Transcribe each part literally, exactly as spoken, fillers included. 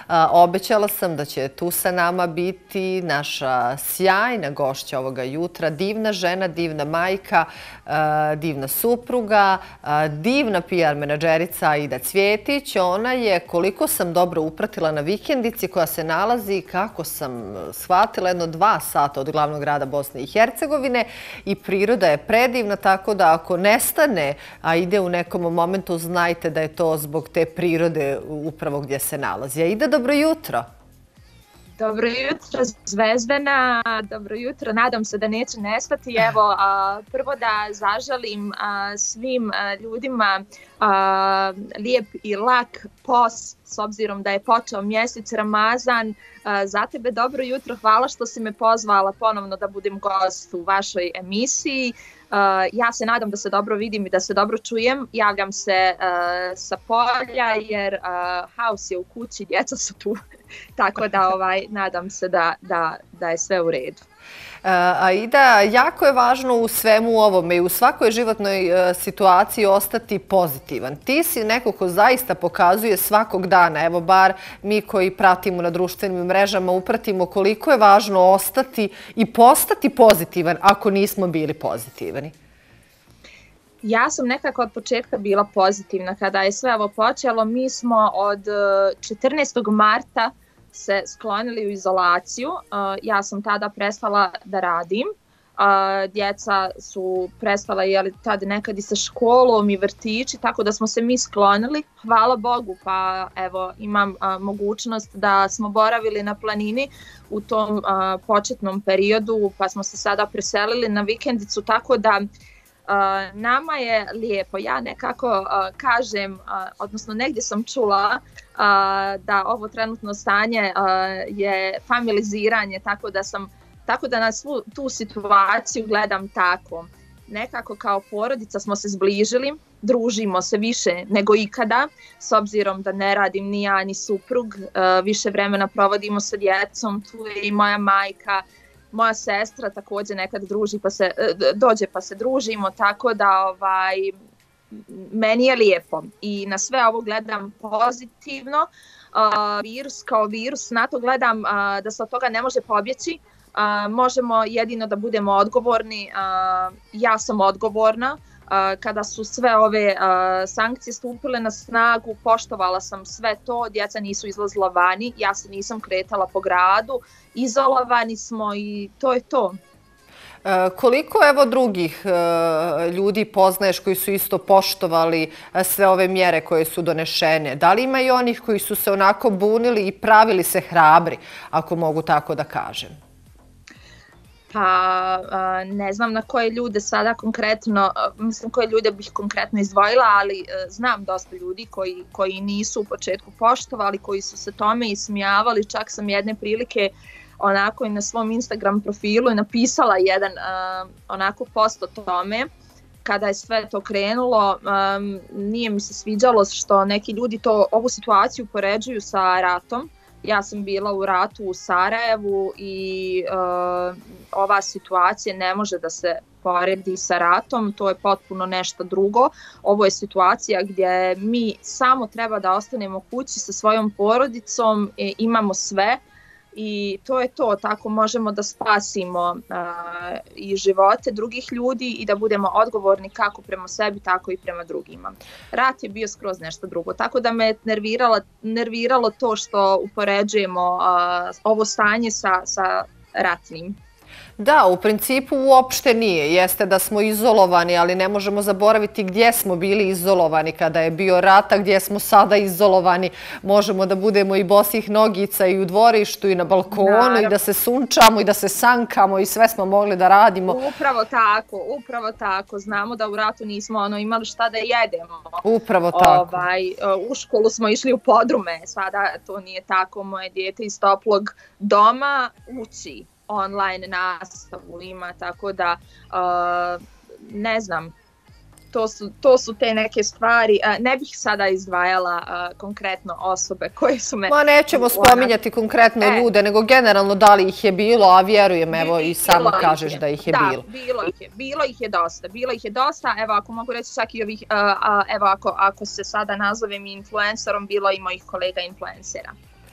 Obećala sam da će tu sa nama biti naša sjajna gošća ovoga jutra, divna žena, divna majka, divna supruga, divna P R menadžerica Aida Cvjetić. Ona je, koliko sam dobro upratila, na vikendici koja se nalazi, kako sam shvatila, jedno dva sata od glavnog grada Bosne i Hercegovine i priroda je predivna, tako da ako nestane, a ide u nekom momentu, znajte da je to zbog te prirode upravo gdje se nalazi. Aida, dobro jutro. Dobro jutro, Zvezdana. Dobro jutro. Nadam se da neće nestati. Evo, a, prvo da zaželim a, svim a, ljudima a, lijep i lak post, s obzirom da je počeo mjesec Ramazan. A, za tebe dobro jutro. Hvala što si me pozvala ponovno da budem gost u vašoj emisiji. Uh, ja se nadam da se dobro vidim i da se dobro čujem. Javljam se uh, sa polja jer uh, haos je u kući, djeca su tu. Tako da ovaj, nadam se da, da, da je sve u redu. Aida, jako je važno u svemu ovome i u svakoj životnoj situaciji ostati pozitivan. Ti si neko ko zaista pokazuje svakog dana, evo bar mi koji pratimo na društvenim mrežama, upratimo koliko je važno ostati i postati pozitivan ako nismo bili pozitivni. Ja sam nekako od početka bila pozitivna kada je sve ovo počelo. Mi smo od četrnaestog marta se sklonili u izolaciju. Ja sam tada prestala da radim. Djeca su prestala jeli, tada nekad i sa školom i vrtići, tako da smo se mi sklonili. Hvala Bogu, pa evo imam a, mogućnost da smo boravili na planini u tom a, početnom periodu, pa smo se sada preselili na vikendicu, tako da Uh, nama je lijepo. Ja nekako uh, kažem, uh, odnosno negdje sam čula uh, da ovo trenutno stanje uh, je familiziranje, tako da sam tako da na svu tu situaciju gledam tako. Nekako kao porodica smo se zbližili, družimo se više nego ikada, s obzirom da ne radim ni ja ni suprug, uh, više vremena provodimo sa djecom, tu je i moja majka. Moja sestra također nekad druži pa se, dođe pa se družimo, tako da ovaj, meni je lijepo i na sve ovo gledam pozitivno. Uh, virus kao virus, na to gledam uh, da se od toga ne može pobjeći. Uh, možemo jedino da budemo odgovorni. Uh, ja sam odgovorna. Uh, kada su sve ove uh, sankcije stupile na snagu, poštovala sam sve to, djeca nisu izlazila vani, ja se nisam kretala po gradu, izolovani smo i to je to. Uh, koliko evo drugih uh, ljudi poznaješ koji su isto poštovali uh, sve ove mjere koje su donešene? Da li ima i onih koji su se onako bunili i pravili se hrabri, ako mogu tako da kažem? Pa ne znam na koje ljude sada konkretno, mislim koje ljude bih konkretno izdvojila, ali znam dosta ljudi koji, koji nisu u početku poštovali, koji su se tome ismijavali. Čak sam jedne prilike onako i na svom Instagram profilu napisala jedan onako post o tome. Kada je sve to krenulo, nije mi se sviđalo što neki ljudi to, ovu situaciju poređuju sa ratom. Ja sam bila u ratu u Sarajevu i uh, ova situacija ne može da se poredi sa ratom, to je potpuno nešto drugo. Ovo je situacija gdje mi samo treba da ostanemo kući sa svojom porodicom, e, imamo sve i to je to, tako možemo da spasimo uh, i živote drugih ljudi i da budemo odgovorni kako prema sebi, tako i prema drugima. Rat je bio skroz nešto drugo, tako da me nerviralo, nerviralo to što upoređujemo uh, ovo stanje sa, sa ratnim. Da, u principu uopšte nije. Jeste da smo izolovani, ali ne možemo zaboraviti gdje smo bili izolovani kada je bio rat, a gdje smo sada izolovani. Možemo da budemo i bosih nogica i u dvorištu i na balkonu. Naravno. I da se sunčamo i da se sankamo i sve smo mogli da radimo. Upravo tako, upravo tako. Znamo da u ratu nismo ono, imali šta da jedemo. Upravo tako. Ovaj, u školu smo išli u podrume, sada to nije tako. Moje dijete iz toplog doma uči. Online nastavu ima, tako da uh, ne znam, to su, to su te neke stvari. Uh, ne bih sada izdvajala uh, konkretno osobe koje su me... Ma nećemo spominjati konkretno e, ljude, nego generalno da li ih je bilo, a vjerujem, evo i sama kažeš je. da ih je da, bilo. Da, bilo ih je, bilo ih je dosta, bilo ih je dosta, evo ako mogu reći čak i ovih, uh, uh, evo ako, ako se sada nazovem influencerom, bilo i mojih kolega influencera.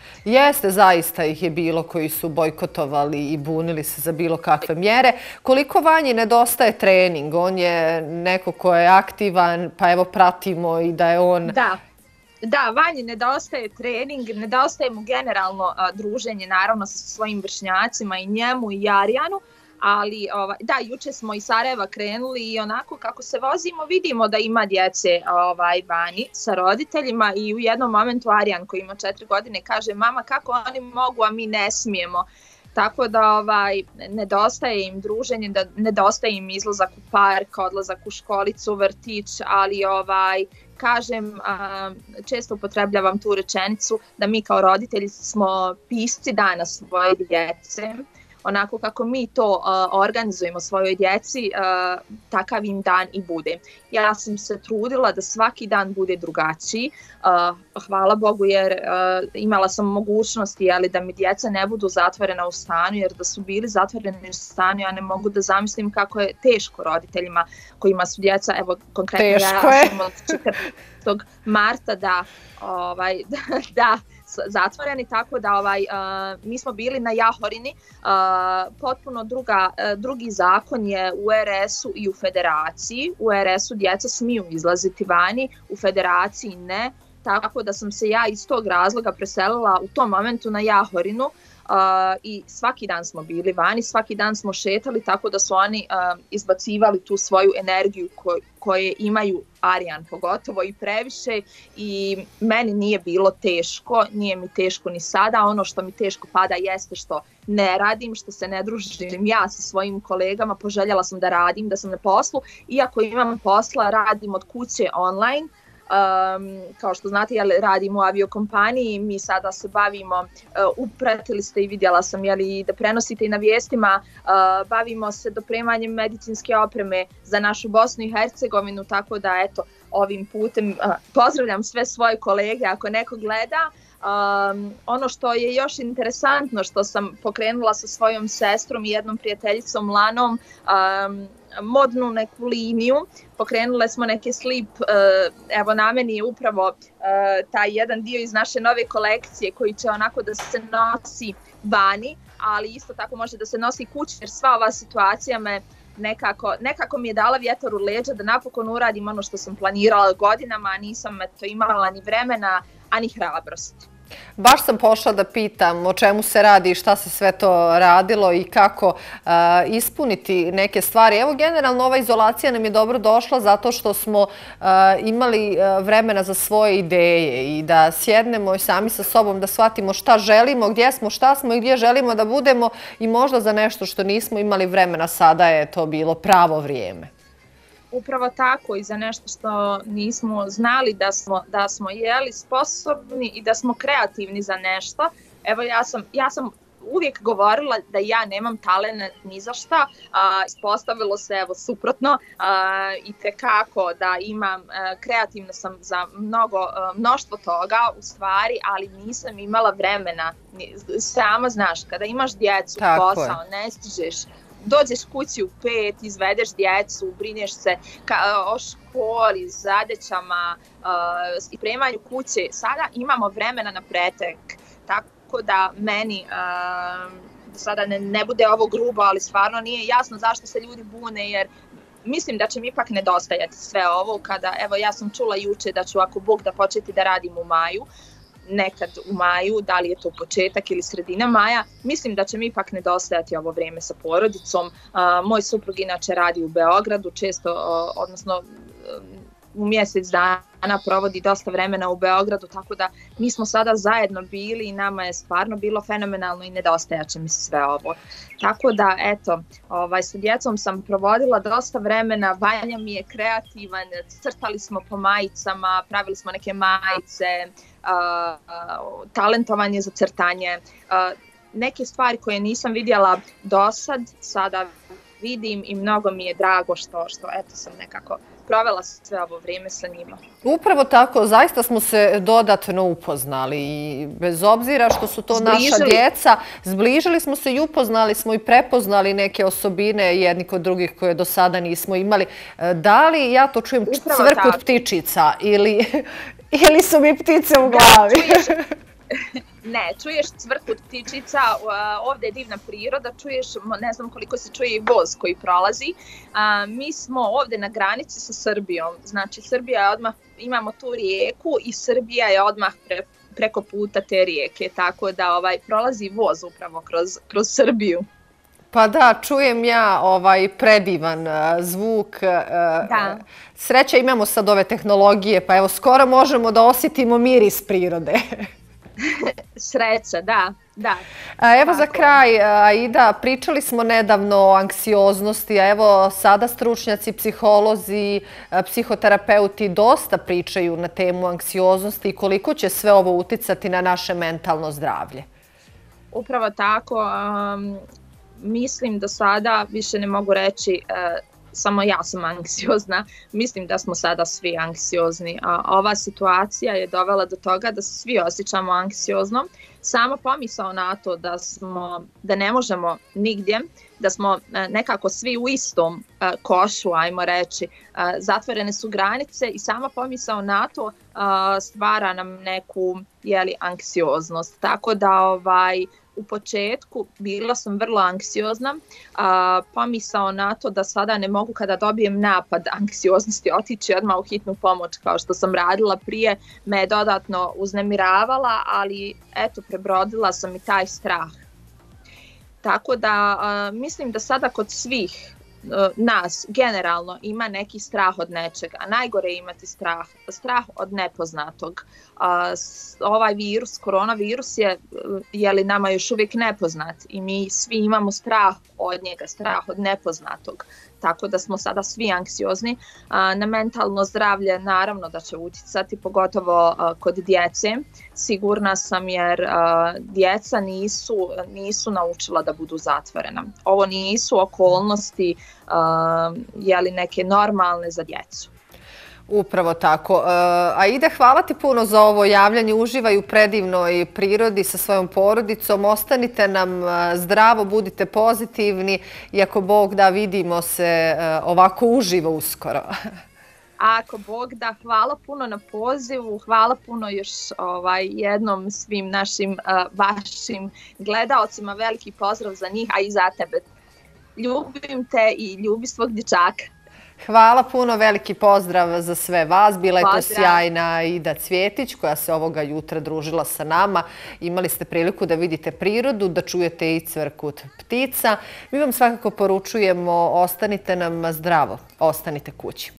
Jeste, zaista ih je bilo koji su bojkotovali i bunili se za bilo kakve mjere. Koliko Vanji nedostaje trening? On je neko ko je aktivan, pa evo pratimo i da je on... Da. Da, Vanji nedostaje trening, nedostaje mu generalno a, druženje naravno sa svojim vršnjacima i njemu i Arijanu, ali ovaj, da, juče smo iz Sarajeva krenuli i onako kako se vozimo vidimo da ima djece ovaj, vani sa roditeljima i u jednom momentu Arijan koji ima četiri godine kaže mama kako oni mogu a mi ne smijemo. Tako da ovaj, nedostaje im druženje, da nedostaje im izlazak u park, odlazak u školicu, vrtić, ali ovaj, kažem, često upotrebljavam tu rečenicu da mi kao roditelji smo pisci dana svoje djece. Onako kako mi to uh, organizujemo svojoj djeci, uh, takav im dan i bude. Ja sam se trudila da svaki dan bude drugačiji, uh, hvala Bogu jer uh, imala sam mogućnosti ali da mi djeca ne budu zatvorena u stanu, jer da su bili zatvoreni u stanu ja ne mogu da zamislim kako je teško roditeljima kojima su djeca, evo konkretno teško ja je. sam od četrnaestog marta da, ovaj, da, da zatvoreni, tako da ovaj, uh, mi smo bili na Jahorini, uh, potpuno druga, uh, drugi zakon je u er es u i u federaciji. U er es u djeca smiju izlaziti vani, u federaciji ne, tako da sam se ja iz tog razloga preselila u tom momentu na Jahorinu. Uh, i svaki dan smo bili vani, svaki dan smo šetali, tako da su oni uh, izbacivali tu svoju energiju ko, koje imaju, Arijan pogotovo i previše, i meni nije bilo teško, nije mi teško ni sada. Ono što mi teško pada jeste što ne radim, što se ne družim ja sa svojim kolegama, poželjela sam da radim, da sam na poslu, iako imam posla, radim od kuće online. Um, kao što znate, jel, radim u aviokompaniji, mi sada se bavimo, uh, upratili ste i vidjela sam jeli, da prenosite i na vijestima, uh, bavimo se dopremanjem medicinske opreme za našu Bosnu i Hercegovinu, tako da eto, ovim putem uh, pozdravljam sve svoje kolege ako neko gleda. Um, ono što je još interesantno, što sam pokrenula sa svojom sestrom i jednom prijateljicom Lanom, um, modnu neku liniju, pokrenule smo neke slip, uh, evo na meni je upravo uh, taj jedan dio iz naše nove kolekcije koji će onako da se nosi vani, ali isto tako može da se nosi kući, jer sva ova situacija me nekako, nekako mi je dala vjetar u leđa da napokon uradim ono što sam planirala godinama, a nisam eto, imala ni vremena, ani hrabrosti. Baš sam pošla da pitam o čemu se radi i šta se sve to radilo i kako uh, ispuniti neke stvari. Evo, generalno ova izolacija nam je dobro došla zato što smo uh, imali uh, vremena za svoje ideje i da sjednemo i sami sa sobom da shvatimo šta želimo, gdje smo, šta smo i gdje želimo da budemo, i možda za nešto što nismo imali vremena sada je to bilo pravo vrijeme. Upravo tako, i za nešto što nismo znali da smo, da smo jeli sposobni i da smo kreativni za nešto. Evo ja sam, ja sam uvijek govorila da ja nemam talent ni za šta, a, ispostavilo se evo suprotno, a, i tekako da imam, a, kreativna sam za mnogo, a, mnoštvo toga u stvari, ali nisam imala vremena. Sama znaš, kada imaš djecu, tako posao, je. Ne stižeš, dođeš kući u pet, izvedeš djecu, brineš se ka, o školi, zadećama, uh, i premanju kuće. Sada imamo vremena na pretek, tako da meni uh, sada ne, ne bude ovo grubo, ali stvarno nije jasno zašto se ljudi bune, jer mislim da će mi ipak nedostajati sve ovo kada, evo ja sam čula juče da ću ako Bog da početi da radim u maju, nekad u maju, da li je to početak ili sredina maja, mislim da će mi ipak nedostajati ovo vrijeme sa porodicom. Uh, moj suprug inače radi u Beogradu, često, uh, odnosno uh, u mjesec dana provodi dosta vremena u Beogradu, tako da mi smo sada zajedno bili i nama je stvarno bilo fenomenalno i nedostajaće mi sve ovo. Tako da, eto, ovaj, sa djecom sam provodila dosta vremena, Vanja mi je kreativan, crtali smo po majicama, pravili smo neke majice, uh, uh, talentovan je za crtanje. Uh, neke stvari koje nisam vidjela do sad, sada vidim i mnogo mi je drago što, što eto, sam nekako provela sve ovo vrijeme sa njima. Upravo tako, zaista smo se dodatno upoznali i bez obzira što su to zbližili. Naša djeca, zbližili smo se i upoznali smo i prepoznali neke osobine jedni kod drugih koje do sada nismo imali. Da li ja to čujem cvrkut ptičica ili, ili su mi ptice u glavi? Da, čuješ, Ne, čuješ cvrkut ptičica, ovdje je divna priroda, čuješ, ne znam koliko se čuje i voz koji prolazi. Mi smo ovdje na granici sa Srbijom, znači Srbija je odmah, imamo tu rijeku i Srbija je odmah pre, preko puta te rijeke, tako da ovaj, prolazi voz upravo kroz, kroz Srbiju. Pa da, čujem ja ovaj predivan zvuk. Da. Sreća imamo sad ove tehnologije, pa evo skoro možemo da osjetimo miris prirode. Sreća, da, da. Evo za kraj, Aida, pričali smo nedavno o anksioznosti, a evo sada stručnjaci, psiholozi, psihoterapeuti dosta pričaju na temu anksioznosti i koliko će sve ovo uticati na naše mentalno zdravlje. Upravo tako. Um, mislim da sada više ne mogu reći uh, samo ja sam anksiozna, mislim da smo sada svi anksiozni. A ova situacija je dovela do toga da se svi osjećamo anksiozno. Sama pomisao na to da, smo, da ne možemo nigdje, da smo nekako svi u istom košu, ajmo reći, zatvorene su granice i sama pomisao na to stvara nam neku jeli, anksioznost. Tako da ovaj, u početku bila sam vrlo anksiozna, a, pomisao na to da sada ne mogu kada dobijem napad anksioznosti otići odmah u hitnu pomoć kao što sam radila prije, me je dodatno uznemiravala, ali eto prebrodila sam i taj strah. Tako da a, mislim da sada kod svih a, nas generalno ima neki strah od nečega, a najgore je imati strah, strah od nepoznatog. A, ovaj virus, koronavirus je, je li nama još uvijek nepoznat i mi svi imamo strah od njega, strah od nepoznatog. Tako da smo sada svi anksiozni. A, na mentalno zdravlje naravno da će utjecati, pogotovo a, kod djece. Sigurna sam jer a, djeca nisu, nisu naučila da budu zatvorena. Ovo nisu okolnosti a, je li neke normalne za djecu. Upravo tako. Aida, hvala ti puno za ovo javljanje. Uživaj u predivnoj prirodi sa svojom porodicom. Ostanite nam zdravo, budite pozitivni i ako Bog da, vidimo se ovako uživo uskoro. Ako Bog da, hvala puno na pozivu, hvala puno još ovaj, jednom svim našim uh, vašim gledaocima, veliki pozdrav za njih, a i za tebe. Ljubim te i ljubi svog dječaka. Hvala puno, veliki pozdrav za sve vas. Bila je to sjajna Aida Cvjetić koja se ovoga jutra družila sa nama. Imali ste priliku da vidite prirodu, da čujete i cvrkut ptica. Mi vam svakako poručujemo, ostanite nam zdravo, ostanite kući.